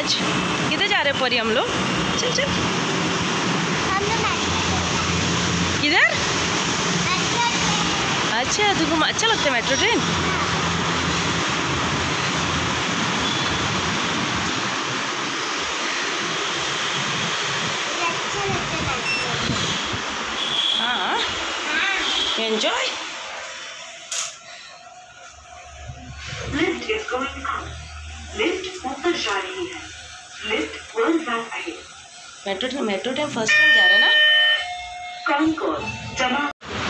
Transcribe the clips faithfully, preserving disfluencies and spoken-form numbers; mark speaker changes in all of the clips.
Speaker 1: आज किधर जा रहे परी हम लोग? चल चल। किधर? अच्छा, तुमको अच्छा लगता है मेट्रो ट्रेन? हाँ, enjoy.
Speaker 2: Lift is going up. Lift ऊपर जा रही है। Lift one back ahead.
Speaker 1: Metro train metro train first time जा रहा है ना?
Speaker 2: कौन कौन जमा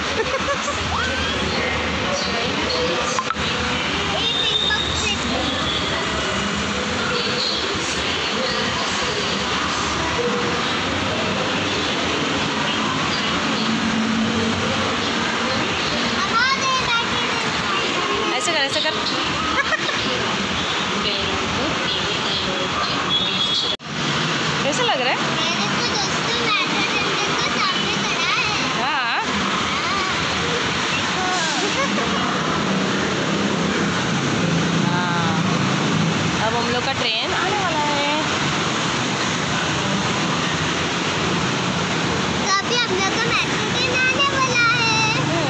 Speaker 1: ऐसे कर ऐसे कर। कैसा लग रहा है? हाँ। हाँ, अब हम लोग का ट्रेन आने वाला है।
Speaker 3: तो अभी हम लोग का मेट्रो ट्रेन आने वाला है।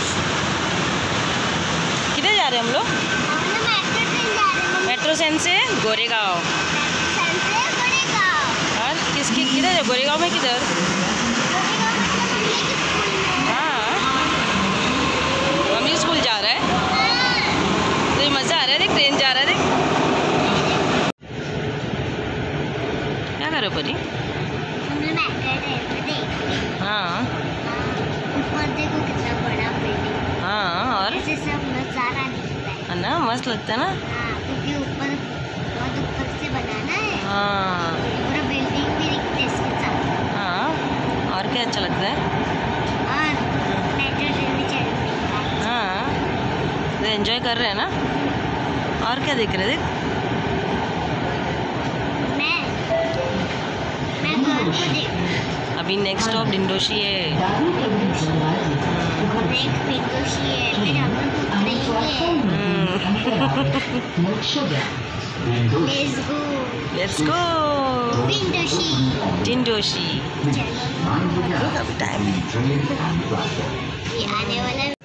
Speaker 1: किधर जा रहे हैं हम लोग?
Speaker 3: हम लोग मेट्रो ट्रेन जा रहे हैं।
Speaker 1: मेट्रो स्टेशन से गोरेगांव।
Speaker 3: स्टेशन से गोरेगांव।
Speaker 1: और किसकी किधर है? गोरेगांव में किधर?
Speaker 3: गोरेगांव मतलब हम लोग के स्कूल में।
Speaker 1: हाँ, मम्मी स्कूल जा रहा है।
Speaker 3: हाँ।
Speaker 1: तो मज़ा आ रहा है, देख ट्रेन जा रहा है, देख। क्या कर रहे हो परी?
Speaker 3: हम लोग मेट्रो ट्रेन में देख रहे हैं।
Speaker 1: हाँ
Speaker 3: ऊपर देखो कितना बड़ा बिल्डिंग।
Speaker 1: हाँ, और
Speaker 3: ऐसे सब नजारा दिखता है।
Speaker 1: है ना, मस्त लगता है ना?
Speaker 3: हाँ, क्योंकि ऊपर बहुत ऊपर से बनाना है।
Speaker 1: हाँ
Speaker 3: पूरा बिल्डिंग भी दिखते इसके साथ।
Speaker 1: हाँ, और क्या अच्छा लगता है?
Speaker 3: और मेट्रो ट्रेन में चढ़ने का।
Speaker 1: हाँ, तो एंजॉय कर रहे हैं ना? और क्या देख रहे हैं? देख,
Speaker 3: मैं मैं घर को देख।
Speaker 1: अभी नेक्स्ट स्टॉप डिंडोशी है।
Speaker 3: नेक्स्ट डिंडोशी है, फिर हम लोग उतरेंगे। Let's go.
Speaker 1: Let's go
Speaker 3: Dindoshi.
Speaker 1: Dindoshi.
Speaker 3: चलो,
Speaker 1: अभी टाइम है।
Speaker 3: ये आने वाला है।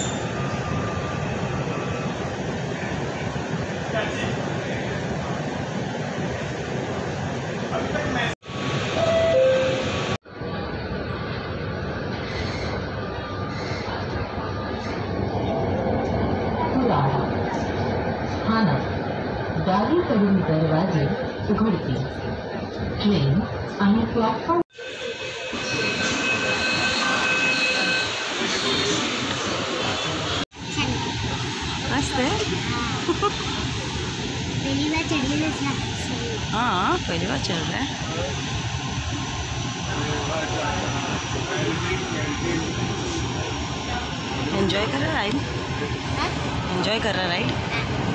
Speaker 4: गाड़ी कडून दरवाजे उघडतील. ट्रेन आणि प्लॅटफॉर्म
Speaker 1: मस्त है।
Speaker 3: पहली बार चढ़ी ना था।
Speaker 1: हाँ, पहली बार चल रहा है। एंजॉय कर रहा है राइड? एंजॉय कर रहा है राइड?